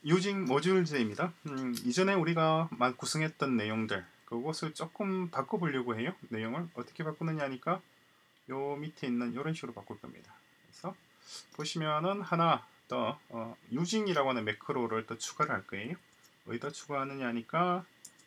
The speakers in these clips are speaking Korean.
유징 모듈즈입니다. 이전에 우리가 구성했던 내용들 그것을 조금 바꿔보려고 해요. 내용을 어떻게 바꾸느냐 하니까 요 밑에 있는 이런 식으로 바꿀 겁니다. 그래서 보시면은 하나 더 유징이라고 하는 매크로를 또 추가를 할 거예요. 어디다 추가하느냐 하니까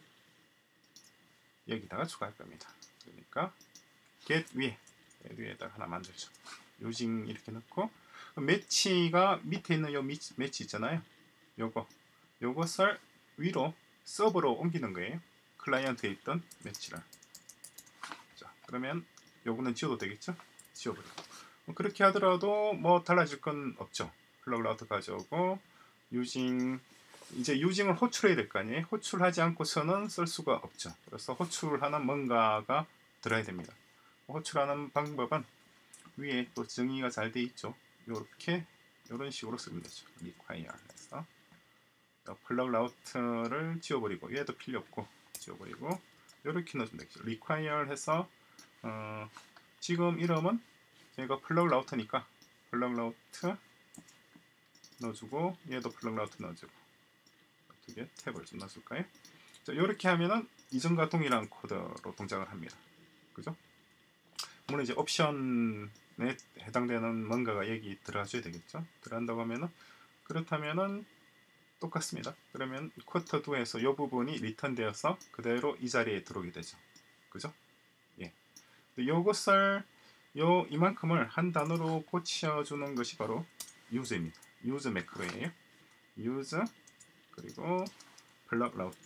여기다가 추가할 겁니다. 그러니까 get 위에다가 하나 만들죠. 유징 이렇게 넣고 매치가 밑에 있는 요 매치 있잖아요. 요것을 위로 서버로 옮기는 거예요. 클라이언트에 있던 매치를. 자, 그러면 요거는 지워도 되겠죠? 지워버리고. 그렇게 하더라도 뭐 달라질 건 없죠. 플러그 라우터 가져오고 유징 이제 유징을 호출해야 될 거 아니에요. 호출하지 않고서는 쓸 수가 없죠. 그래서 호출하는 뭔가가 들어야 됩니다. 호출하는 방법은 위에 또 정의가 잘 돼 있죠. 이렇게 이런 식으로 쓰면 되죠. require 해서 플러그 라우터를 지워버리고 얘도 필요 없고 지워버리고 이렇게 넣어주면 되겠죠. require 해서 지금 이름은 얘가 플러그 라우터니까 플러그 라우터 넣어주고 얘도 플러그 라우터 넣어주고 어떻게 탭을 좀 넣어줄까요? 자, 이렇게 하면은 이전과 동일한 코드로 동작을 합니다. 그죠? 물론 이제 옵션에 해당되는 뭔가가 여기 들어가줘야 되겠죠? 들어간다고 하면은 그렇다면은 똑같습니다. 그러면 쿼터 2에서 이 부분이 리턴 되어서 그대로 이 자리에 들어오게 되죠. 그죠? 예. 요것을 이만큼을 한 단어로 고쳐주는 것이 바로 use입니다. use 매크로예요. use 그리고 플러그 라우트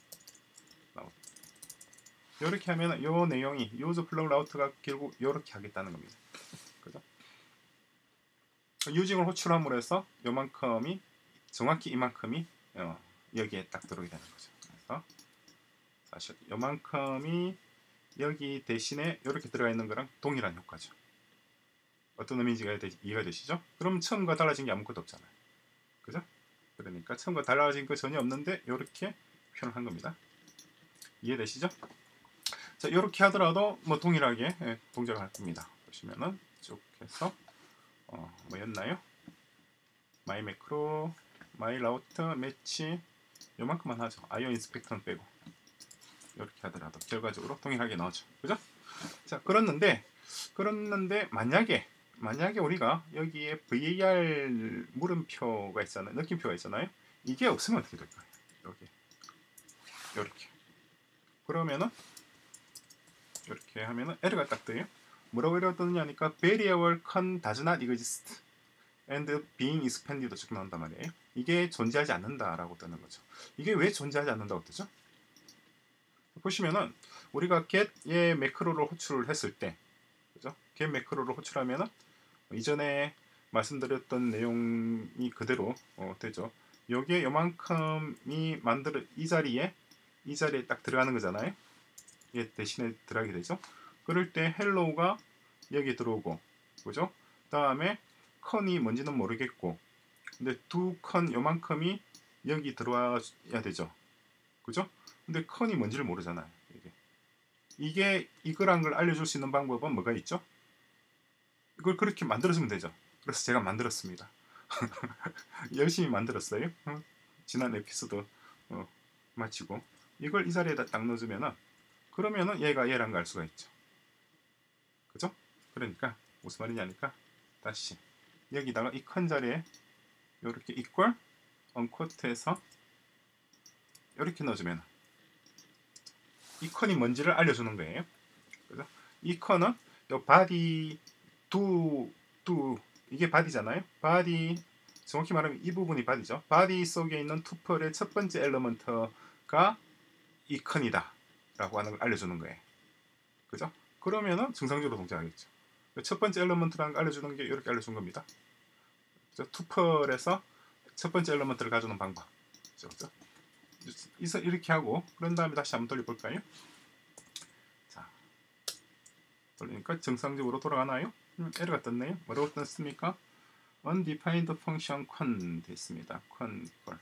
이렇게 하면 요 내용이 use 플러그 라우트가 결국 이렇게 하겠다는 겁니다. 그죠? 유징을 호출함으로 해서 요만큼이 정확히 이만큼이 여기에 딱 들어오게 되는 거죠. 그래서 사실 요만큼이 여기 대신에 이렇게 들어가 있는 거랑 동일한 효과죠. 어떤 의미인지 이해가 되시죠? 그럼 처음과 달라진 게 아무것도 없잖아요. 그죠? 그러니까 처음과 달라진 거 전혀 없는데 이렇게 표현을 한 겁니다. 이해되시죠? 자, 이렇게 하더라도 뭐 동일하게 동작을 할 겁니다. 보시면은 쭉 해서 뭐였나요? 마이 매크로, 마이 라우터, 매치 요만큼만 하죠. IO 인스펙터는 빼고 이렇게 하더라도 결과적으로 동일하게 나오죠. 그죠? 자, 그렇는데 만약에 우리가 여기에 VAR 물음표가 있잖아요. 느낌표가 있잖아요. 이게 없으면 어떻게 될까요? 여기 이렇게 그러면은 이렇게 하면은 에러가 딱 떠요. 뭐라고 에러가 뜨느냐니까 variable con does not exist and being expanded 쭉 나온단 말이에요. 이게 존재하지 않는다라고 뜨는 거죠. 이게 왜 존재하지 않는다고 뜨죠? 보시면은 우리가 get의 매크로를 호출을 했을 때, 그죠? get 매크로를 호출하면은 이전에 말씀드렸던 내용이 그대로 되죠. 여기에 요만큼이 이 자리에 딱 들어가는 거잖아요. 얘 대신에 들어가게 되죠. 그럴 때 헬로우가 여기 들어오고, 그죠? 다음에 컨이 뭔지는 모르겠고, 근데 두 컨 요만큼이 여기 들어와야 되죠. 그죠? 근데 컨이 뭔지를 모르잖아요. 이게 이거란 걸 알려줄 수 있는 방법은 뭐가 있죠? 이걸 그렇게 만들어주면 되죠. 그래서 제가 만들었습니다. 열심히 만들었어요. 지난 에피소드 마치고 이걸 이 자리에다 딱 넣어주면은 그러면은 얘가 얘란 걸 알 수가 있죠. 그죠? 그러니까 무슨 말이냐니까 다시 여기다가 이 큰 자리에 이렇게 equal unquote에서 이렇게 넣어주면 이 컨이 뭔지를 알려주는 거예요. 그죠? 이 컨은 요 body do 이게 body잖아요. body 정확히 말하면 이 부분이 body죠. body 속에 있는 투플의 첫 번째 엘리먼트가 이 컨이다 라고 하는 걸 알려주는 거예요. 그죠? 그러면은 정상적으로 동작하겠죠. 첫 번째 엘리먼트라는 걸 알려주는 게 이렇게 알려준 겁니다. 그죠? 투플에서 첫 번째 엘리먼트를 가져오는 방법. 그죠? 이렇게 하고 그런 다음에 다시 한번 돌려볼까요? 자, 돌리니까 정상적으로 돌아가나요? 에러가 떴네요. 뭐라고 떴습니까? undefined function con 됐습니다. con equal.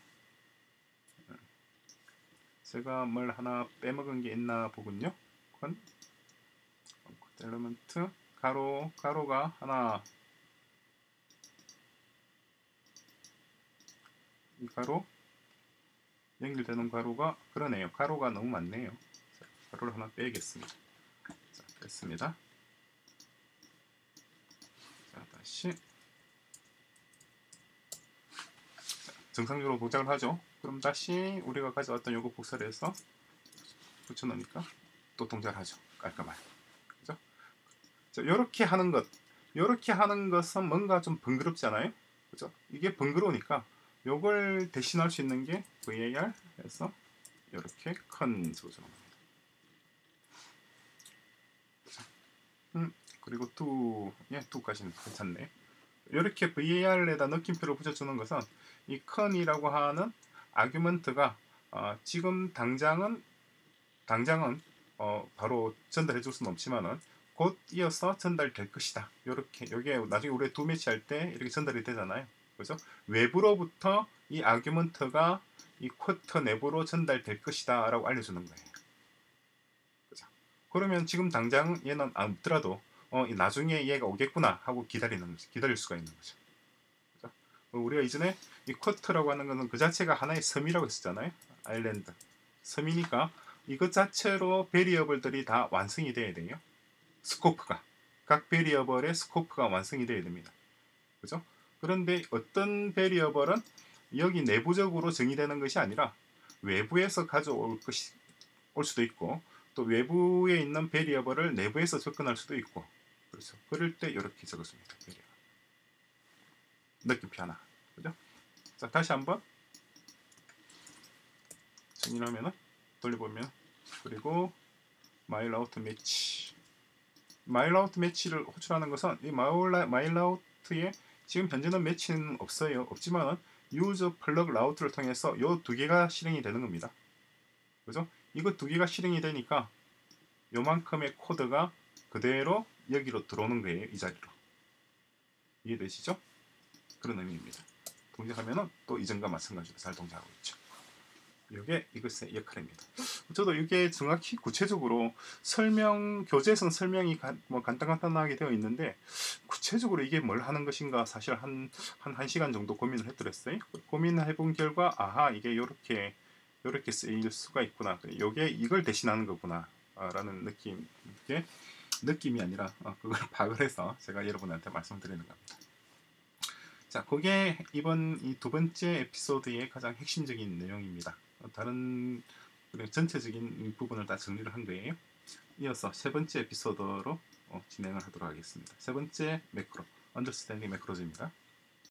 제가 뭘 하나 빼먹은 게 있나 보군요. con element 가로가 하나 이 가로 연결되는 괄호가 그러네요. 괄호가 너무 많네요. 자, 괄호를 하나 빼겠습니다. 자, 됐습니다. 자, 다시 정상적으로 동작을 하죠. 그럼 다시 우리가 가져왔던 요거 복사를 해서 붙여놓으니까 또 동작을 하죠. 깔끔하게. 그죠? 자, 요렇게 하는 것은 뭔가 좀 번거롭잖아요. 그죠? 이게 번거로우니까 요걸 대신할 수 있는 게 var 해서 요렇게 큰 수로 그리고 to까지는 괜찮네. 이렇게 var에다 느낌표를 붙여주는 것은 이 con이라고 하는 아규먼트가 지금 당장은 바로 전달해 줄 수는 없지만은 곧 이어서 전달될 것이다. 요렇게 여기에 나중에 우리 두 매치 할 때 이렇게 전달이 되잖아요. 그죠? 외부로부터 이 아규먼트가 이 쿼터 내부로 전달될 것이다 라고 알려주는 거예요. 그죠? 그러면 지금 당장 얘는 안 없더라도 나중에 얘가 오겠구나 하고 기다릴 수가 있는 거죠. 그죠? 우리가 이전에 이 쿼터라고 하는 것은 그 자체가 하나의 섬이라고 했었잖아요. 아일랜드 섬이니까 이것 자체로 베리어블들이 다 완성이 돼야 돼요. 스코프가 각 베리어블의 스코프가 완성이 돼야 됩니다. 그죠? 그런데 어떤 베리어블은 여기 내부적으로 정의되는 것이 아니라 외부에서 가져올 올 수도 있고 또 외부에 있는 베리어블을 내부에서 접근할 수도 있고 그렇죠. 그럴 때 이렇게 적었습니다. 베리어블. 느낌표 하나. 그죠? 자, 다시 한번 정의하면은 돌려보면 그리고 마일아웃 매치 마일아웃 매치를 호출하는 것은 이 마일아웃에 지금 현재는 매치는 없지만은 유저 플러그 라우트를 통해서 요 두 개가 실행이 되는 겁니다. 그죠? 이거 두 개가 실행이 되니까 요만큼의 코드가 그대로 여기로 들어오는 거예요. 이 자리로. 이해되시죠? 그런 의미입니다. 동작하면은 또 이전과 마찬가지로 잘 동작하고 있죠. 이게 이것의 역할입니다. 저도 이게 정확히 구체적으로 교재에서는 설명이 간단하게 되어 있는데 구체적으로 이게 뭘 하는 것인가 사실 한 1시간 정도 고민을 했더랬어요. 고민을 해본 결과 이게 요렇게 쓰일 수가 있구나. 이게 이걸 대신하는 거구나 라는 느낌이 아니라 그걸 파악을 해서 제가 여러분한테 말씀드리는 겁니다. 자, 그게 이번 이 두 번째 에피소드의 가장 핵심적인 내용입니다. 다른 전체적인 부분을 다 정리를 한 거예요. 이어서 세 번째 에피소드로 진행을 하도록 하겠습니다. 세 번째 매크로, 언더스탠딩 매크로즈입니다.